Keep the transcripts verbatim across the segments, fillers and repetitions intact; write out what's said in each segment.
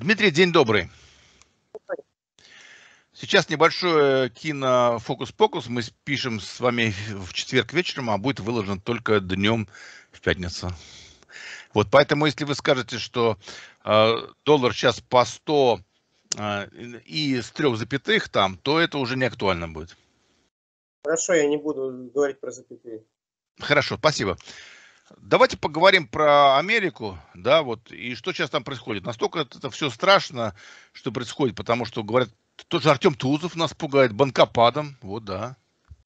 Дмитрий, день добрый. Сейчас небольшой кино-фокус-покус. Мы с- пишем с вами в четверг вечером, а будет выложен только днем в пятницу. Вот поэтому, если вы скажете, что э, доллар сейчас по сто э, и с трех запятых там, то это уже не актуально будет. Хорошо, я не буду говорить про запятые. Хорошо, спасибо. Давайте поговорим про Америку, да, вот, и что сейчас там происходит. Настолько это все страшно, что происходит, потому что, говорят, тот же Артем Тузов нас пугает банкопадом, вот, да.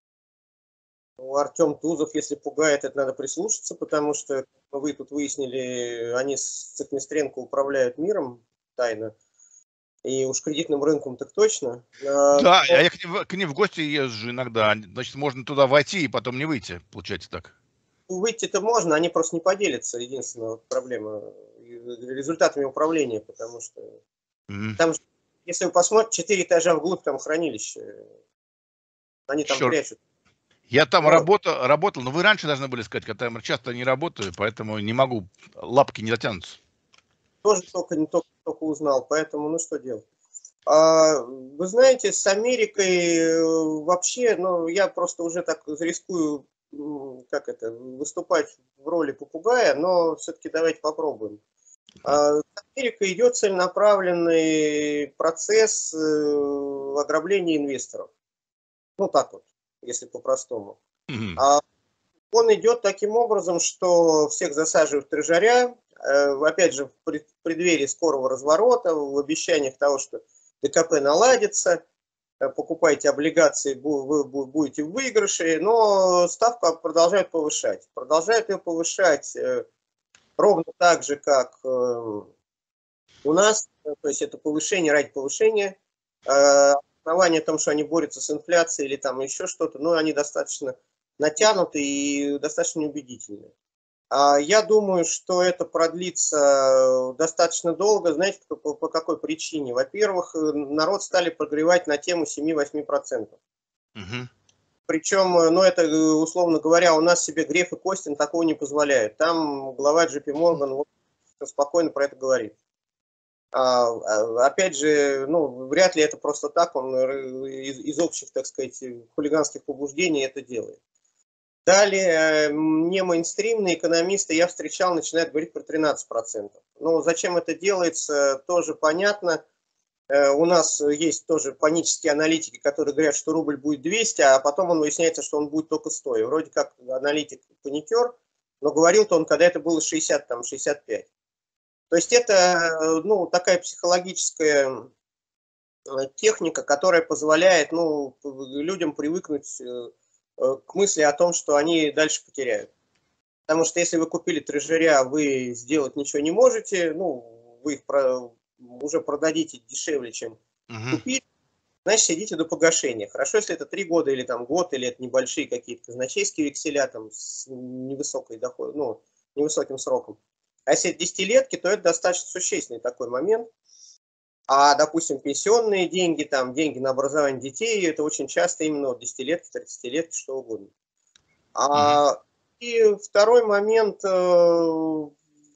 Ну, Артем Тузов, если пугает, это надо прислушаться, потому что вы тут выяснили, они с Цехмистренко управляют миром тайно, и уж кредитным рынком так точно. А, Да, а но я к ним, в- к ним в гости езжу иногда, значит, можно туда войти и потом не выйти, получается так. выйти-то можно, они просто не поделятся, единственная вот проблема, и результатами управления, потому что Мгм. там, же, если вы посмотрите, четыре этажа вглубь там хранилище, они там Черт. прячут. Я там Вот. работал, работал, но вы раньше должны были сказать, когда я часто не работаю, поэтому не могу, лапки не дотянутся. Тоже только, не только, только узнал, поэтому ну что делать. А, вы знаете, с Америкой э, вообще, ну, я просто уже так рискую, м, как это, выступать в роли попугая, но все-таки давайте попробуем. А, С Америкой идет целенаправленный процесс э, ограбления инвесторов. Ну, так вот, если по-простому. Мгм. А он идет таким образом, что всех засаживают в трежаря, э, опять же, в пред- в преддверии скорого разворота, в обещаниях того, что ДКП наладится, э, покупайте облигации, вы будете в выигрыше, но ставку продолжают повышать. Продолжают ее повышать э, ровно так же, как э, у нас, э, то есть это повышение ради повышения. Э, Основание о том, что они борются с инфляцией или там еще что-то, но они достаточно натянуты и достаточно убедительны. А Я думаю, что это продлится э, достаточно долго. Знаете, по, по какой причине? Во-первых, э, народ стали прогревать на тему семь-восемь процентов. Мгм. Причем, э, ну это, э, условно говоря, у нас себе Греф и Костин такого не позволяют. Там глава Джей Пи Морган вот, спокойно про это говорит. А, а, Опять же, ну, вряд ли это просто так, он э, из, из общих, так сказать, хулиганских побуждений это делает. Далее, э, не мейнстримные экономисты я встречал, начинают говорить про тринадцать процентов. Ну, зачем это делается, тоже понятно. Э, У нас есть тоже панические аналитики, которые говорят, что рубль будет двести, а потом он выясняется, что он будет только сто. И вроде как аналитик паникер, но говорил-то он, когда это было шестьдесят, там, шестьдесят пять. То есть это, э, ну, такая психологическая э, техника, которая позволяет, ну, людям привыкнуть э, э, к мысли о том, что они дальше потеряют. Потому что если вы купили трежеря, вы сделать ничего не можете, ну, вы их про- уже продадите дешевле, чем Мгм. купили, значит, сидите до погашения. Хорошо, если это три года или там год, или это небольшие какие-то казначейские векселя там с невысокой доход, ну, невысоким сроком. А если это десятилетки, то это достаточно существенный такой момент. А, допустим, пенсионные деньги, там, деньги на образование детей, это очень часто именно вот десятилетки, тридцатилетки, что угодно. Мгм. А, и второй момент, э,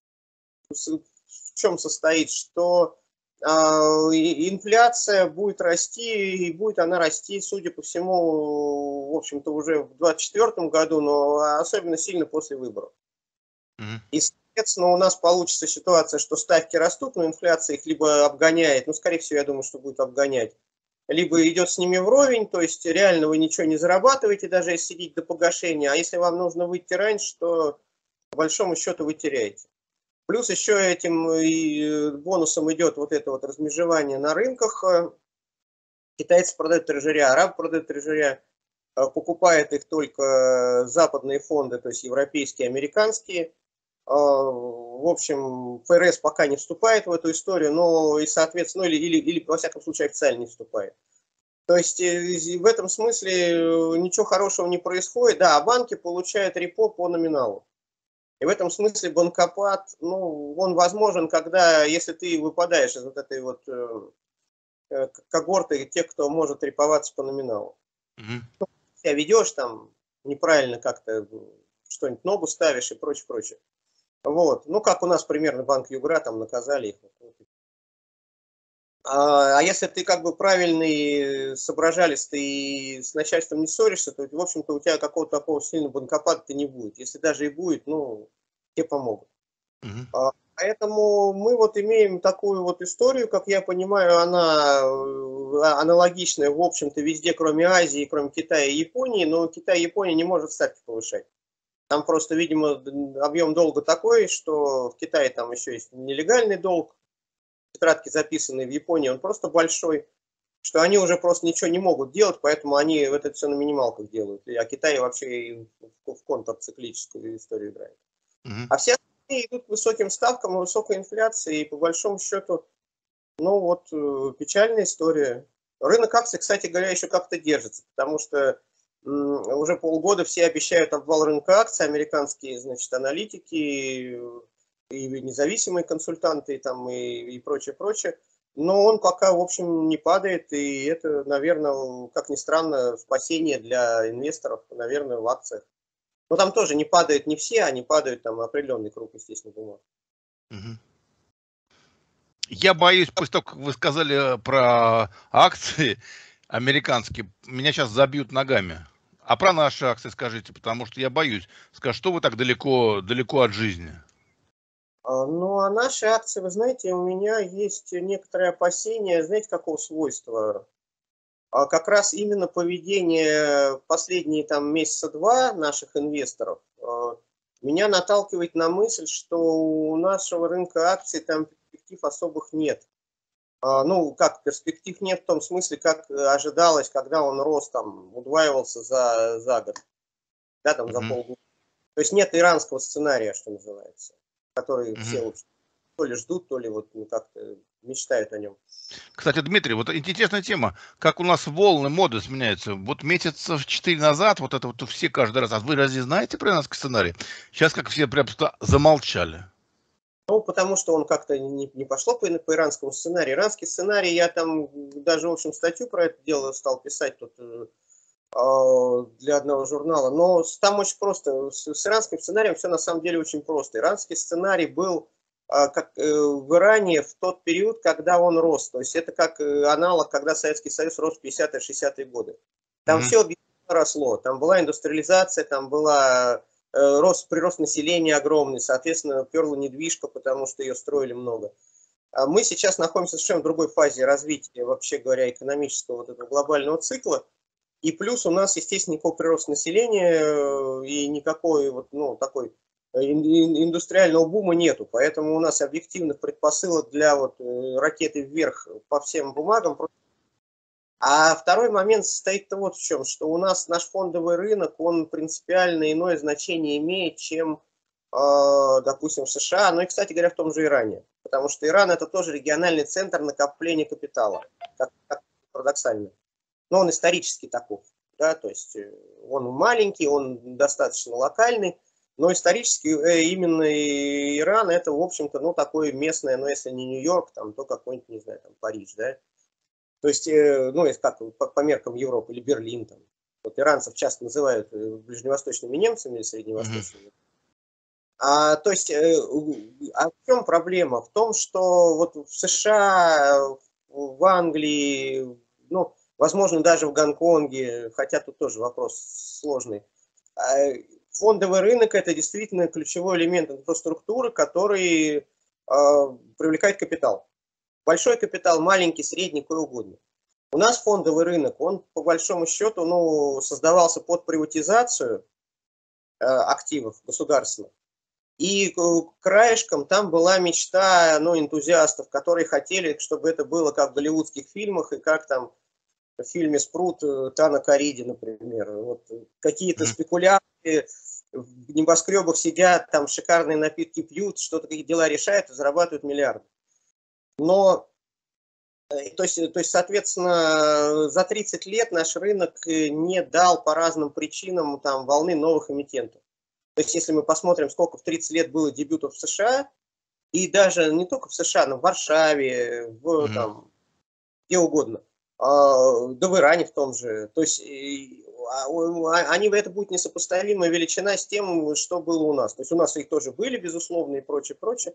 в чем состоит, что а, инфляция будет расти, и будет она расти, судя по всему, в общем-то, уже в двадцать четвёртом году, но особенно сильно после выборов. Мгм. И, соответственно, у нас получится ситуация, что ставки растут, но инфляция их либо обгоняет, ну, скорее всего, я думаю, что будет обгонять, либо идет с ними вровень, то есть реально вы ничего не зарабатываете, даже если сидите до погашения, а если вам нужно выйти раньше, то по большому счету вы теряете. Плюс еще этим и бонусом идет вот это вот размежевание на рынках. Китайцы продают трежеря, арабы продают трежеря, покупают их только западные фонды, то есть европейские, американские. В общем, ФРС пока не вступает в эту историю, но и, соответственно, или, или, или во всяком случае, официально не вступает. То есть в этом смысле ничего хорошего не происходит. Да, а банки получают репо по номиналу. И в этом смысле банкопад, ну, он возможен, когда, если ты выпадаешь из вот этой вот э, когорты тех, кто может реповаться по номиналу. Мгм. Себя ведешь там неправильно как-то, что-нибудь ногу ставишь и прочее, прочее. Вот. Ну, как у нас примерно Банк Югра, там наказали их. А, а если ты как бы правильный, соображалистый и с начальством не ссоришься, то, в общем-то, у тебя какого-то такого сильного банкопада-то не будет. Если даже и будет, ну, тебе помогут. Мгм. А, Поэтому мы вот имеем такую вот историю, как я понимаю, она э, аналогичная, в общем-то, везде, кроме Азии, кроме Китая и Японии, но Китай и Япония не может ставки повышать. Там просто, видимо, д- объем долга такой, что в Китае там еще есть нелегальный долг, тетрадки записанные в Японии, он просто большой, что они уже просто ничего не могут делать, поэтому они это все на минималках делают. А Китай вообще и в в контрциклическую историю играет. Мгм. А все остальные идут к высоким ставкам и высокой инфляции, и по большому счету, ну вот, э, печальная история. Рынок акций, кстати говоря, еще как-то держится, потому что м, уже полгода все обещают обвал рынка акций, американские, значит, аналитики, э, и независимые консультанты, и, там, и, и прочее, прочее. Но он пока, в общем, не падает, и это, наверное, как ни странно, спасение для инвесторов, наверное, в акциях. Но там тоже не падают не все, они падают там определенный круг, естественно, бумаг. Мгм. Я боюсь, после того, как вы сказали э, про акции американские, меня сейчас забьют ногами. А про наши акции скажите, потому что я боюсь. Скажут, что вы так далеко, далеко от жизни? А, Ну, а наши акции, вы знаете, у меня есть некоторые опасения, знаете, какого свойства? А как раз именно поведение последние там месяца два наших инвесторов а, меня наталкивает на мысль, что у нашего рынка акций там перспектив особых нет. А, Ну, как перспектив нет в том смысле, как э, ожидалось, когда он рос там, удваивался за, за год, да, там за Мгм. полгода. То есть нет иранского сценария, что называется, который Мгм. все, в общем, то ли ждут, то ли вот ну, как-то мечтают о нем. Кстати, Дмитрий, вот интересная тема. Как у нас волны моды сменяются. Вот месяцев четыре назад, вот это вот все каждый раз. А вы разве знаете про иранский сценарий? Сейчас как все прям просто замолчали. Ну, потому что он как-то не, не пошло по, по иранскому сценарию. Иранский сценарий, я там даже, в общем, статью про это дело стал писать тут э, а, для одного журнала. Но с- там очень просто. С, с иранским сценарием все на самом деле очень просто. Иранский сценарий был а, как э, в Иране в тот период, когда он рос. То есть это как э, аналог, когда Советский Союз рос в пятидесятые-шестидесятые годы. Там Мгм. все объективно росло. Там была индустриализация, там была э, рост, прирост населения огромный, соответственно, перла недвижка, потому что ее строили много. А мы сейчас находимся в совершенно другой фазе развития, вообще говоря, экономического вот этого глобального цикла. И плюс у нас, естественно, никакого прироста населения э, и никакой вот, ну, такой э, индустриального бума нету. Поэтому у нас объективных предпосылок для вот э, ракеты вверх по всем бумагам. А второй момент состоит вот в чем, что у нас наш фондовый рынок, он принципиально иное значение имеет, чем, э, допустим, в США, ну и, кстати говоря, в том же Иране. Потому что Иран это тоже региональный центр накопления капитала, как, как парадоксально. Но он исторически таков, да, то есть э, он маленький, он достаточно локальный, но исторически э, именно Иран это, в общем-то, ну, такое местное, ну, если не Нью-Йорк, там, то какой-нибудь, не знаю, там, Париж, да. То есть, э, ну, если как по, по меркам Европы или Берлин, там. Вот иранцев часто называют э, ближневосточными немцами или Мгм. средневосточными. А, то есть, э, а в чем проблема? В том, что вот в США, в Англии, ну, возможно, даже в Гонконге, хотя тут тоже вопрос сложный, а, фондовый рынок – это действительно ключевой элемент инфраструктуры, который а, привлекает капитал. Большой капитал, маленький, средний, какой угодно. У нас фондовый рынок, он по большому счету ну, создавался под приватизацию э, активов государственных. И э, краешком там была мечта ну, энтузиастов, которые хотели, чтобы это было как в голливудских фильмах, и как там в фильме «Спрут» э, Тана Кариди, например. Вот, э, какие-то Мгм. спекулянты в небоскребах сидят, там шикарные напитки пьют, что-то, какие дела решают и зарабатывают миллиарды. Но, э, то есть, то есть, соответственно, за тридцать лет наш рынок э, не дал по разным причинам там, волны новых эмитентов. То есть, если мы посмотрим, сколько в тридцать лет было дебютов в США, и даже не только в США, но в Варшаве, в, Мгм. там, где угодно, а, да в Иране в том же. То есть и, а, а, они, это будет несопоставимая величина с тем, что было у нас. То есть у нас их тоже были, безусловно, и прочее, прочее.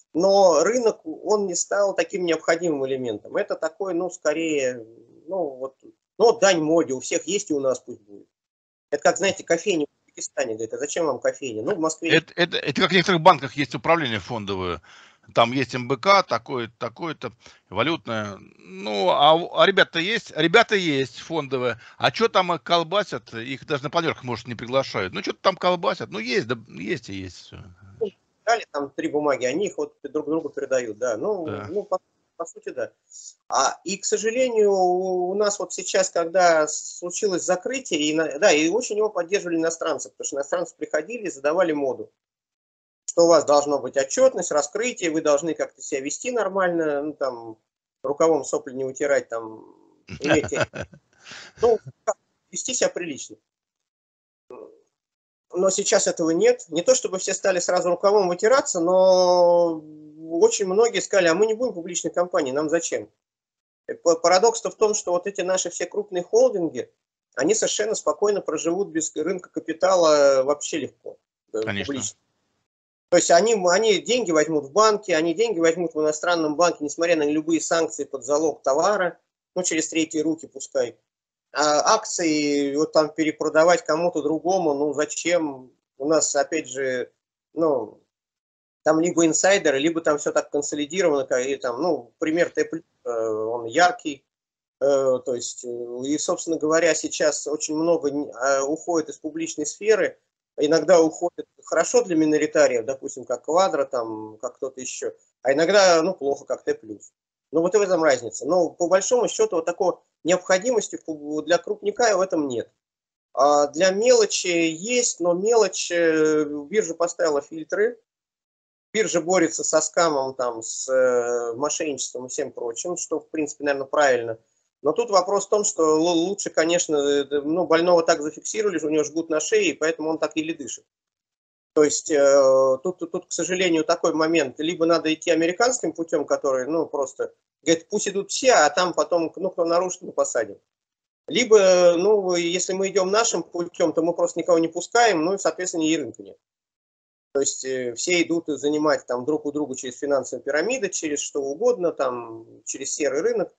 но рынок, он не стал таким необходимым элементом. Это такой, ну, скорее, ну, вот, ну, дань моде, у всех есть и у нас пусть будет. Это как, знаете, кофейня в Пакистане, говорит, а зачем вам кофейня? Ну, в Москве есть. Это, это, это как в некоторых банках есть управление фондовое. Там есть эм бэ ка, такое, такое-то, валютное. Ну, а, у- а ребята есть? Ребята есть фондовые. А что там их колбасят? Их даже на планерках, может, не приглашают. Ну, что-то там колбасят. Ну, есть, да, есть и есть. Все. Ну, дали там три бумаги, они их вот друг другу передают, да. Ну, Да. ну по, по сути, да. А, и, к сожалению, у нас вот сейчас, когда случилось закрытие, и, на- да, и очень его поддерживали иностранцы, потому что иностранцы приходили и задавали моду, что у вас должна быть отчетность, раскрытие, вы должны как-то себя вести нормально, ну, там, рукавом сопли не вытирать, там, иметь, ну, как, вести себя прилично. Но сейчас этого нет. Не то чтобы все стали сразу рукавом вытираться, но очень многие сказали, а мы не будем публичной компанией, нам зачем? Парадокс-то в том, что вот эти наши все крупные холдинги, они совершенно спокойно проживут без рынка капитала вообще легко, э, Конечно. публично. То есть они, они деньги возьмут в банке, они деньги возьмут в иностранном банке, несмотря на любые санкции под залог товара, ну через третьи руки пускай. А акции вот там перепродавать кому-то другому, ну зачем? У нас, опять же, ну, там либо инсайдеры, либо там все так консолидировано, и там, ну, пример Т+, он яркий, э, то есть, и, собственно говоря, сейчас очень много уходит из публичной сферы, иногда уходит хорошо для миноритариев, допустим, как Квадро, там, как кто-то еще, а иногда, ну, плохо, как Т+. Ну, вот и в этом разница. Но, по большому счету, вот такой необходимости для крупника в этом нет. А для мелочи есть, но мелочь, биржа поставила фильтры, биржа борется со скамом, там, с э, мошенничеством и всем прочим, что, в принципе, наверное, правильно. Но тут вопрос в том, что лучше, конечно, ну, больного так зафиксировали, у него жгут на шее, и поэтому он так или дышит. То есть э, тут, тут, к сожалению, такой момент. Либо надо идти американским путем, который, ну, просто, говорит, пусть идут все, а там потом, ну, кто нарушит, мы посадим. Либо, ну, если мы идем нашим путем, то мы просто никого не пускаем, ну, и, соответственно, и рынка нет. То есть э, все идут занимать там друг у друга через финансовые пирамиды, через что угодно, там, через серый рынок.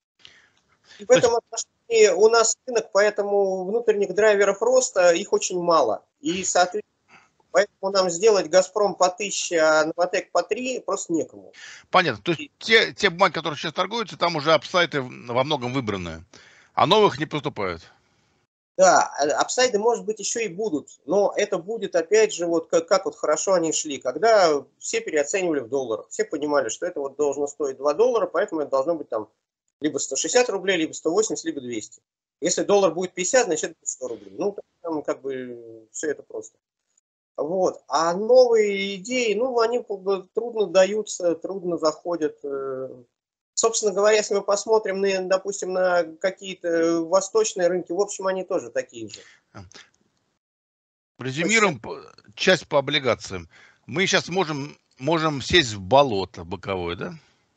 И в То есть, этом отношении у нас рынок, поэтому внутренних драйверов роста, их очень мало. И, соответственно, поэтому нам сделать «Газпром» по тысяче, а «Новатэк» по три просто некому. понятно. То есть те, те бумаги, которые сейчас торгуются, там уже апсайты во многом выбраны, а новых не поступают. Да, а- апсайды, может быть, еще и будут, но это будет, опять же, вот как, как вот хорошо они шли, когда все переоценивали в долларах, все понимали, что это вот должно стоить два доллара, поэтому это должно быть там либо сто шестьдесят рублей, либо сто восемьдесят, либо двести. Если доллар будет пятьдесят, значит это будет сто рублей. Ну, там как бы все это просто. Вот. А новые идеи, ну, они как бы трудно даются, трудно заходят. э. Собственно говоря, если мы посмотрим, на, допустим, на какие-то восточные рынки, в общем, они тоже такие же. Точно. Резюмируем п- часть по облигациям. Мы сейчас можем, можем сесть в болото боковое, да?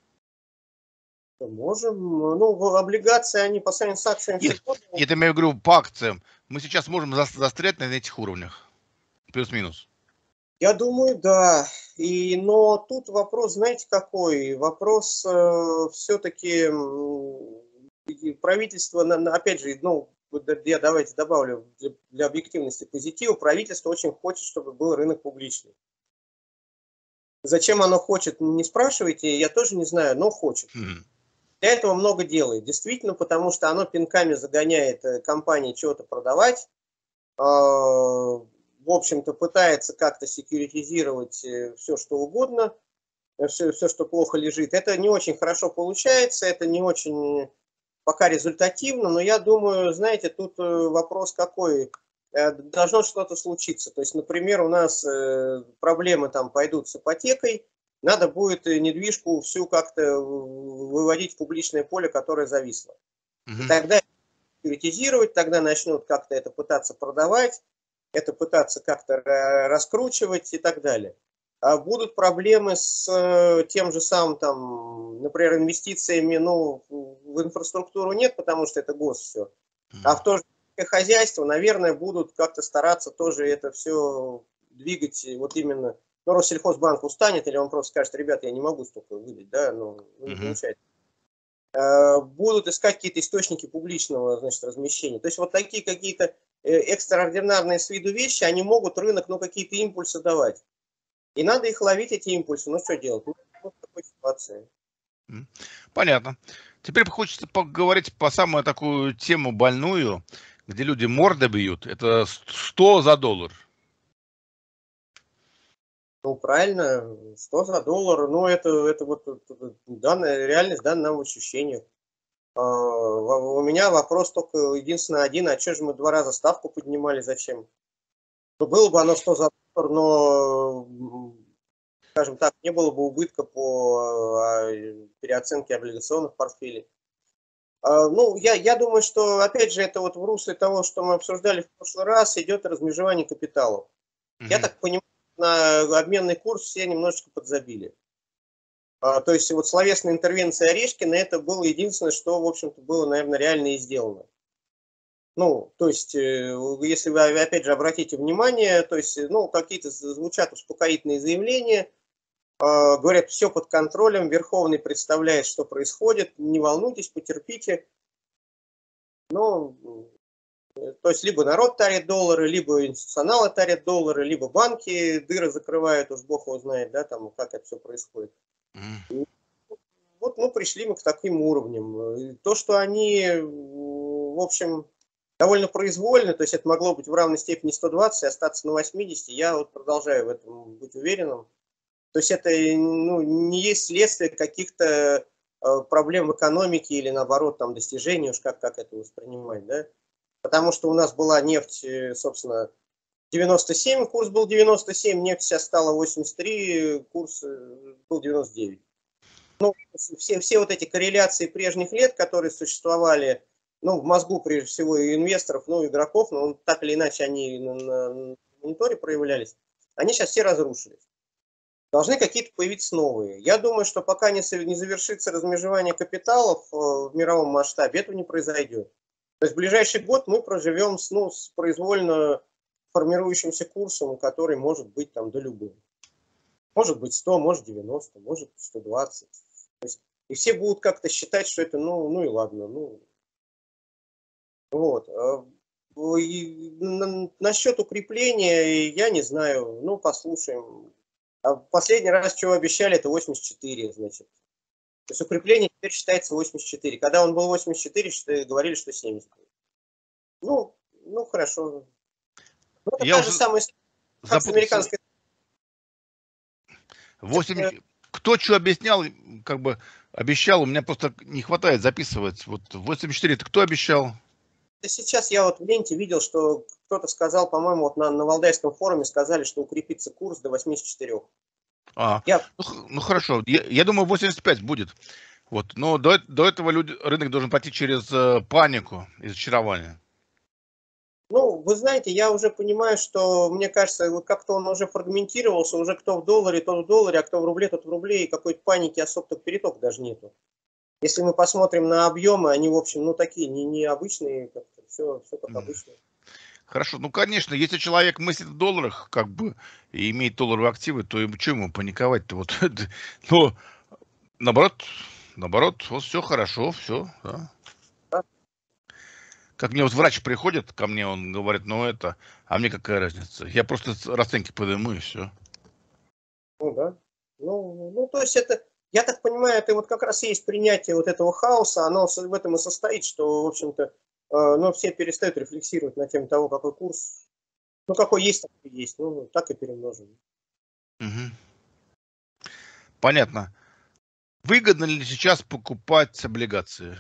Можем. Ну, в- облигации, они по сравнению с акциями Нет, всегда. нет, я имею в виду по акциям. Мы сейчас можем зас- застрять на этих уровнях. Плюс-минус. Я думаю, да. И, но тут вопрос, знаете, какой? Вопрос э, все-таки правительство, на- на- опять же, ну, вот да- я давайте добавлю для, для объективности позитива, правительство очень хочет, чтобы был рынок публичный. Зачем оно хочет, не спрашивайте, я тоже не знаю, но хочет. Мгм. Для этого много делает. Действительно, потому что оно пинками загоняет э, компании чего-то продавать, э, в общем-то, пытается как-то секьюритизировать все, что угодно, все, все, что плохо лежит. Это не очень хорошо получается, это не очень пока результативно, но я думаю, знаете, тут э, вопрос какой, Э, должно что-то случиться. То есть, например, у нас э, проблемы там пойдут с ипотекой, надо будет э, недвижку всю как-то выводить в публичное поле, которое зависло. И Мгм. тогда секьюритизировать, тогда начнут как-то это пытаться продавать, это пытаться как-то раскручивать и так далее. А будут проблемы с э, тем же самым, там, например, инвестициями, ну, в инфраструктуру нет, потому что это гос все. А в то же хозяйство, наверное, будут как-то стараться тоже это все двигать вот именно ну, Россельхозбанк устанет, или он просто скажет, ребята, я не могу столько выдать, да, ну, не получается. Будут искать какие-то источники публичного, значит, размещения. То есть вот такие какие-то экстраординарные с виду вещи, они могут рынок, ну, какие-то импульсы давать. И надо их ловить, эти импульсы. Ну, что делать? Ну, вот такой ситуации. Понятно. Теперь хочется поговорить по самую такую тему больную, где люди морды бьют. Это сто за доллар. Ну, правильно, сто за доллар. Ну, это, это вот данная реальность, данная нам в ощущениях. У меня вопрос только единственный один, а что же мы два раза ставку поднимали, зачем? Ну, было бы оно сто за доллар, но, скажем так, не было бы убытка по переоценке облигационных портфелей. Ну, я, я думаю, что, опять же, это вот в русле того, что мы обсуждали в прошлый раз, идет размежевание капиталов. Mm-hmm. Я так понимаю, на обменный курс все немножечко подзабили. То есть вот словесная интервенция Орешкина, это было единственное, что, в общем-то, было, наверное, реально и сделано. Ну, то есть, если вы, опять же, обратите внимание, то есть, ну, какие-то звучат успокоительные заявления, говорят, все под контролем, Верховный представляет, что происходит, не волнуйтесь, потерпите. Ну, то есть, либо народ тарит доллары, либо институционалы тарят доллары, либо банки дыры закрывают, уж бог его знает, да, там, как это все происходит. Mm. Вот, ну, пришли мы к таким уровням. То, что они, в общем, довольно произвольно, то есть это могло быть в равной степени сто двадцать и остаться на восьмидесяти, я вот продолжаю в этом быть уверенным. То есть это, ну, не есть следствие каких-то проблем в экономике или, наоборот, там, достижений, уж как, как это воспринимать, да? Потому что у нас была нефть, собственно, девяносто семь, курс был девяносто семь, нефть сейчас стала восемьдесят три, курс был девяносто девять. Ну, все, все вот эти корреляции прежних лет, которые существовали, ну, в мозгу, прежде всего, и инвесторов, ну, и игроков, но так или иначе они на, на мониторе проявлялись, они сейчас все разрушились. Должны какие-то появиться новые. Я думаю, что пока не, не завершится размежевание капиталов в мировом масштабе, этого не произойдет. То есть в ближайший год мы проживем с, ну, с произвольно формирующимся курсом, который может быть там до любым. Может быть сто, может девяносто, может сто двадцать. То есть, и все будут как-то считать, что это, ну, ну и ладно. Ну, вот. И на, насчет укрепления я не знаю. Ну, послушаем. А последний раз, чего обещали, это восемьдесят четыре, значит. То есть укрепление теперь считается восемьдесят четыре. Когда он был восемьдесят четыре, что, говорили, что семьдесят. Ну, ну хорошо. Ну, это я та уже же самая как с американской. восемь... Кто что объяснял, как бы обещал, у меня просто не хватает записывать. Вот восемьдесят четыре, это кто обещал? Сейчас я вот в ленте видел, что кто-то сказал, по-моему, вот на, на Валдайском форуме сказали, что укрепится курс до восьмидесяти четырёх. А, я... ну, ну хорошо, я, я думаю, восемьдесят пять будет. Вот, но до, до этого люди, рынок должен пойти через э, панику и разочарование. Ну, вы знаете, я уже понимаю, что, мне кажется, вот как-то он уже фрагментировался, уже кто в долларе, тот в долларе, а кто в рубле, тот в рубле, и какой-то паники особо переток даже нету. Если мы посмотрим на объемы, они, в общем, ну, такие, не, не обычные, как-то все, все как обычно. Хорошо, ну, конечно, если человек мыслит в долларах, как бы, и имеет долларовые активы, то ему, что ему паниковать-то? Вот, но, наоборот, наоборот, вот все хорошо, все, да. Как мне вот врач приходит ко мне, он говорит, ну это, а мне какая разница? Я просто расценки подниму и все. Ну да. Ну, ну, то есть это, я так понимаю, это вот как раз есть принятие вот этого хаоса, оно в этом и состоит, что, в общем-то, э, ну, все перестают рефлексировать на тему того, какой курс, ну, какой есть, такой есть, ну, так и перемножим. Угу. Понятно. Выгодно ли сейчас покупать облигации?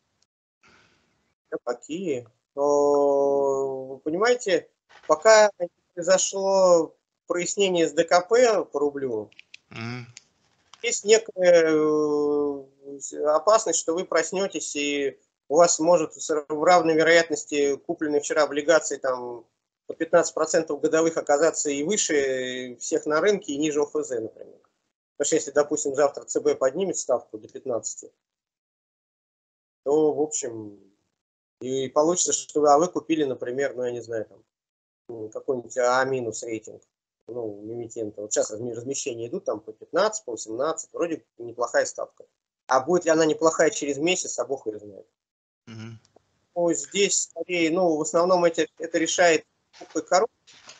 Какие? Но, вы понимаете, пока не произошло прояснение с ДКП по рублю, Mm. есть некая опасность, что вы проснетесь и у вас может в равной вероятности купленные вчера облигации там по пятнадцать процентов годовых оказаться и выше всех на рынке, и ниже ОФЗ, например. Потому что если, допустим, завтра ЦБ поднимет ставку до пятнадцати, то, в общем, и получится, что вы, а вы купили, например, ну, я не знаю, там, какой-нибудь А- рейтинг. ну, эмитента. Вот сейчас размещения идут там по пятнадцать, по восемнадцать, вроде неплохая ставка. А будет ли она неплохая через месяц, а бог ее знает. Мгм. Ну, здесь скорее, ну, в основном эти, это решает покупка коротких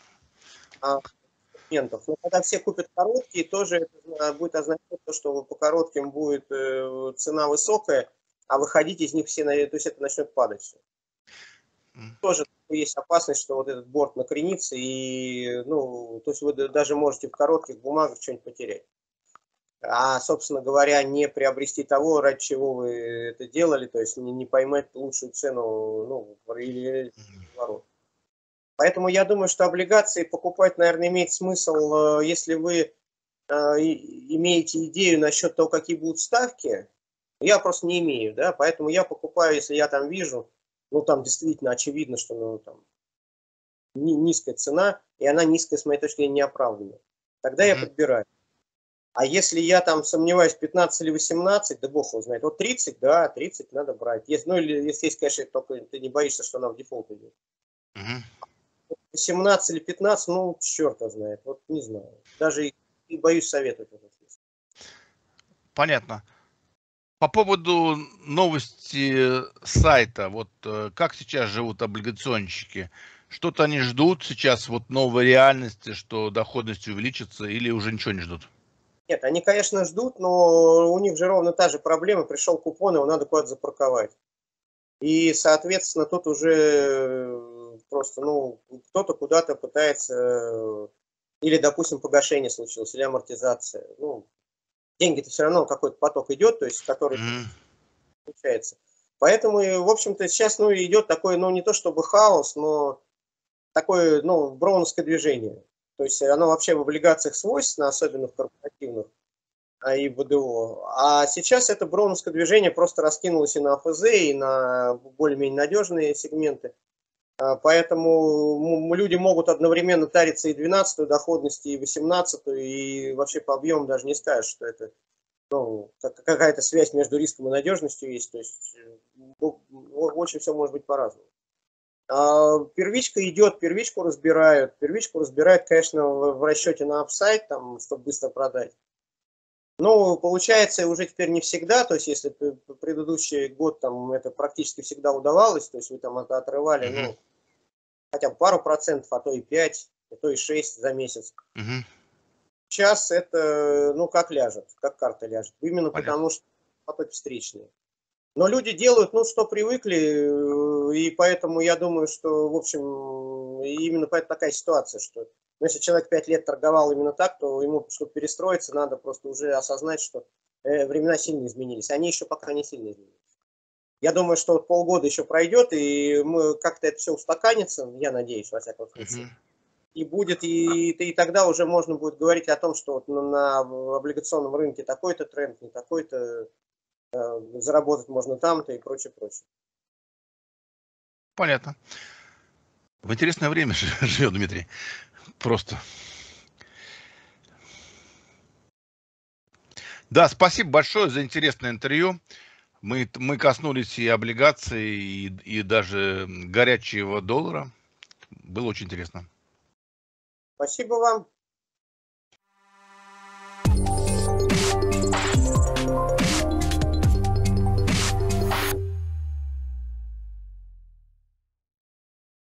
а, инструментов. Но когда все купят короткие, тоже это будет означать то, что по коротким будет э, цена высокая, а выходить из них все, на- то есть это начнет падать все. М. Тоже есть опасность, что вот этот борт накренится, и, ну, то есть вы д- даже можете в коротких бумагах что-нибудь потерять. А, собственно говоря, не приобрести того, ради чего вы это делали, то есть не, не поймать лучшую цену, ну, в- или наоборот. Поэтому я думаю, что облигации покупать, наверное, имеет смысл, э, если вы э, и- имеете идею насчет того, какие будут ставки. Я просто не имею, да, поэтому я покупаю, если я там вижу, ну, там действительно очевидно, что, ну, там ни- низкая цена, и она низкая, с моей точки зрения, неоправданная. Тогда я Мгм. подбираю. А если я там сомневаюсь, пятнадцать или восемнадцать, да бог его знает. Вот тридцать, да, тридцать надо брать. Если, ну, или если есть, конечно, только ты не боишься, что она в дефолт идет. Мгм. восемнадцать или пятнадцать, ну, черт его знает. Вот не знаю. Даже и, и боюсь советовать в этом смысле. Понятно. По поводу новости сайта, вот э, как сейчас живут облигационщики? Что-то они ждут сейчас вот новой реальности, что доходность увеличится, или уже ничего не ждут? Нет, они, конечно, ждут, но у них же ровно та же проблема. Пришел купон, его надо куда-то запарковать. И, соответственно, тут уже э, просто, ну, кто-то куда-то пытается, э, или, допустим, погашение случилось, или амортизация. Ну, деньги-то все равно какой-то поток идет, то есть, который Мгм. получается. Поэтому, и, в общем-то, сейчас, ну, идет такое, ну, не то чтобы хаос, но такое, ну, броуновское движение. То есть оно вообще в облигациях свойственно, особенно в корпоративных, а и в ВДО. А сейчас это броуновское движение просто раскинулось и на АФЗ, и на более-менее надежные сегменты. А, Поэтому м, люди могут одновременно тариться и двенадцатую доходность, и восемнадцатую, и вообще по объему даже не скажешь, что это, ну, как- какая-то связь между риском и надежностью есть. То есть э, ну, о- очень все может быть по-разному. А, Первичка идет, первичку разбирают. Первичку разбирают, конечно, в, в расчете на апсайд, там, чтобы быстро продать. Ну, получается уже теперь не всегда, то есть если п- п- предыдущий год там это практически всегда удавалось, то есть вы там это отрывали, Мгм. ну, хотя бы пару процентов, а то и пять, а то и шесть за месяц. Мгм. Сейчас это, ну, как ляжет, как карта ляжет. Именно Понятно. потому, что потоки встречные. Но люди делают, ну, что привыкли, э, и поэтому я думаю, что, в общем, именно поэтому такая ситуация, что ну, если человек пять лет торговал именно так, то ему, чтобы перестроиться, надо просто уже осознать, что э, времена сильно изменились. Они еще пока не сильно изменились. Я думаю, что вот полгода еще пройдет, и мы как-то это все устаканится, я надеюсь, во всяком случае. Мгм. И будет, и, и тогда уже можно будет говорить о том, что вот на, на облигационном рынке такой-то тренд, не такой-то, э, заработать можно там-то и прочее, прочее. Понятно. В интересное время живет Дмитрий. Просто. Да, спасибо большое за интересное интервью. Мы, мы коснулись и облигаций, и, и даже горячего доллара. Было очень интересно. Спасибо вам.